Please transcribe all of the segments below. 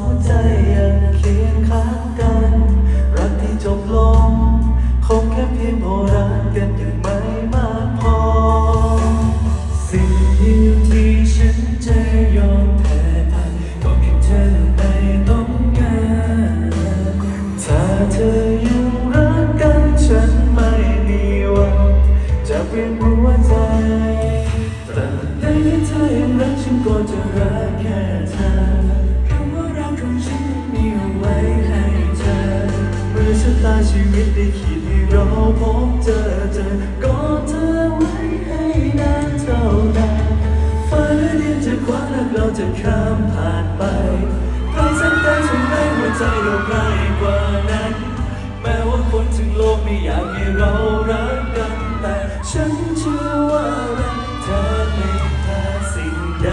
หัวใจยังเคียงข้างกันรักที่จบลงคงแค่เพียงพอรักกันยังไม่มากพอสิ่งเดียวที่ฉันจะยอมแพ้ไปก็แค่เธอไม่ต้องการถ้าเธอยังรักกันฉันไม่มีวันจะเปลี่ยนหัวใจแต่ในที่เธอยังรักฉันก็จะรักแค่เธอคำว่ารักของฉันมีเอาไว้ให้เธอเมื่อชะตาชีวิตได้ขีดให้เราพบเจอกอดเธอไว้ให้นานเท่านานฟ้าและดินจะขวางและเราจะข้ามผ่านไปใกล้แสนไกลจนไม่หัวใจเราใกล้กว่านั้นแม้ว่าคนทั้งโลกไม่อยากให้เรารักกันแต่ฉันเชื่อว่ารักเธอไม่แพ้สิ่งใด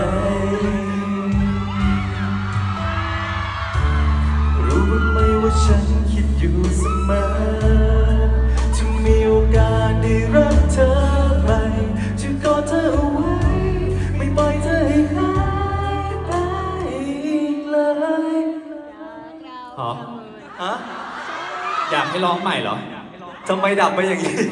รู้บ้างไหมว่าฉันคิดอยู่เสมอจะมีโอกาสได้รักเธอไหมจะกอดเธอเอาไว้ไม่ปล่อยเธอให้หายไปอีกเลยฮะอยากให้ร้องใหม่เหรอทำไมดับไปอย่างนี้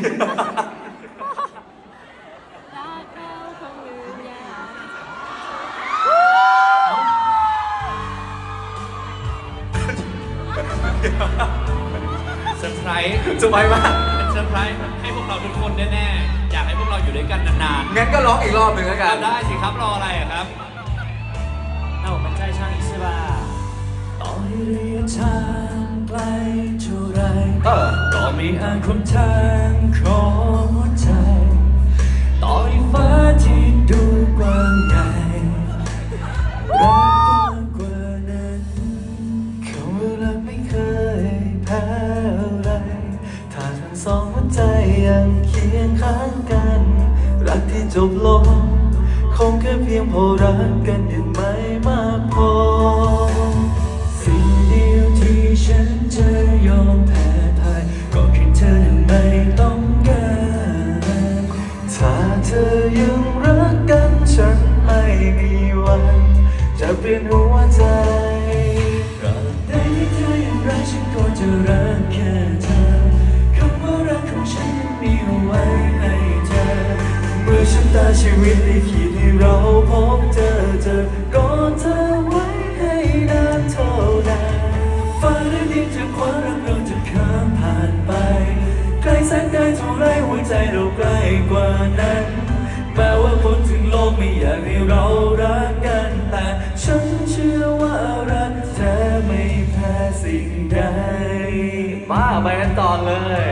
เซอร์ไพรส์มากเป็นเซอร์ไพรส์ให้พวกเราทุกคนแน่ๆอยากให้พวกเราอยู่ด้วยกันนานๆงั้นก็ร้องอีกรอบหนึ่งแล้วกันได้สิครับรออะไรครับ那我们再唱一次吧ต่อให้ระยะทางไกลเท่าไรก็ไม่อาจควบทางของหัวใจต่อให้ฟ้าที่ดูกว้างใหญ่รักกว้างกว่านั้นคำว่ารักไม่เคยแพ้อะไรถ้าทั้งสองหัวใจยังเคียงข้างกันรักที่จบลงคงแค่เพียงพอรักกันยังไม่มากพอสิ่งเดียวที่ฉันจะยอมแพ้พ่ายก็แค่เธอไม่ต้องการถ้าเธอยังรักกันฉันไม่มีวันจะเปลี่ยนหัวใจรักใดที่เธอยังรักฉันก็จะรักแค่เธอคำว่ารักของฉันมีเอาไว้ให้เธอเมื่อชะตาชีวิตได้ขีดให้เราพบเจอกอดเธอไว้ให้นานเท่านานฟ้าและดินจะขวางรักเราจะข้ามผ่านไปไกลแสนไกลเท่าไรหัวใจเราใกล้กว่านั้นแม้ว่าคนถึงโลกไม่อยากให้เรารักกันแต่ฉันเชื่อว่ารักเธอไม่แพ้สิ่งใดมาไปกันต่อเลย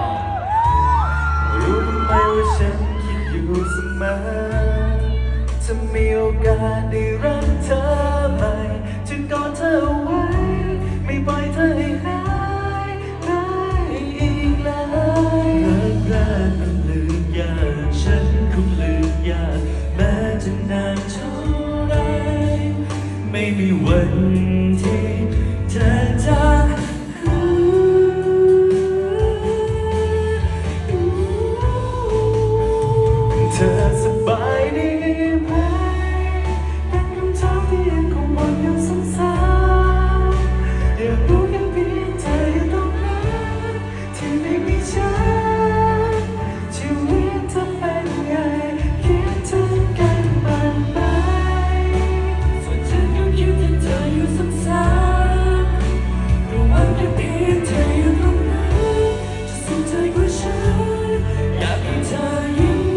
รู้ไหมว่าฉันคิดอยู่เสมอจะมีโอกาสได้รักเธอใหม่จะกอดเธอไว้ไม่ปล่อยเธอให้หายไปอีกเลยรักมันลืมยากฉันคงลืมยากแม้จะนานเท่าไรไม่มีวันที่เธอจะเธอสบายดีไหมเป็นคำถามที่ยังคงวนอยู่ซ้ำๆอยากรู้แค่เพียงเธออยู่ตรงนั้นที่ไม่มีฉันชีวิตจะเป็นไงคิดถึงกันบ้างไหมส่วนฉันก็คิดถึงเธออยู่ซ้ำๆรู้ว่าแค่เพียงเธออยู่ตรงนั้นจะสุขใจกว่าฉันอยากให้เธอยิ้ม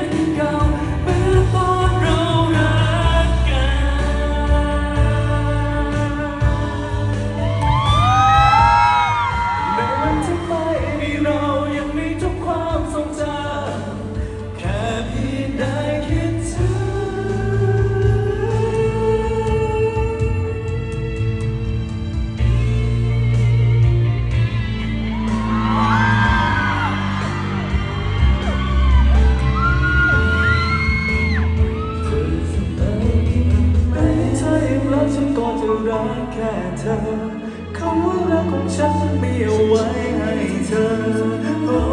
ฉันก็จะรักแค่เธอคำว่ารักของฉันมันมีเอาไว้ให้เธอโอ้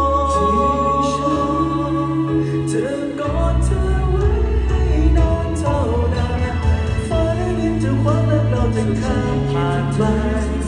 จะกอดเธอไว้ให้นานเท่านานฟ้าและดินจะขวางและเราจะข้ามผ่านไป